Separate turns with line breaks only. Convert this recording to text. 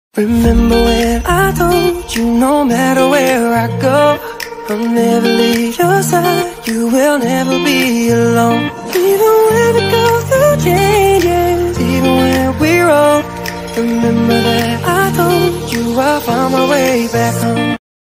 Remember when I told you no matter where I go, I'll never leave your side, you will never be alone. Even when we go through changes, even when we're old, remember that I told you I found my way back home.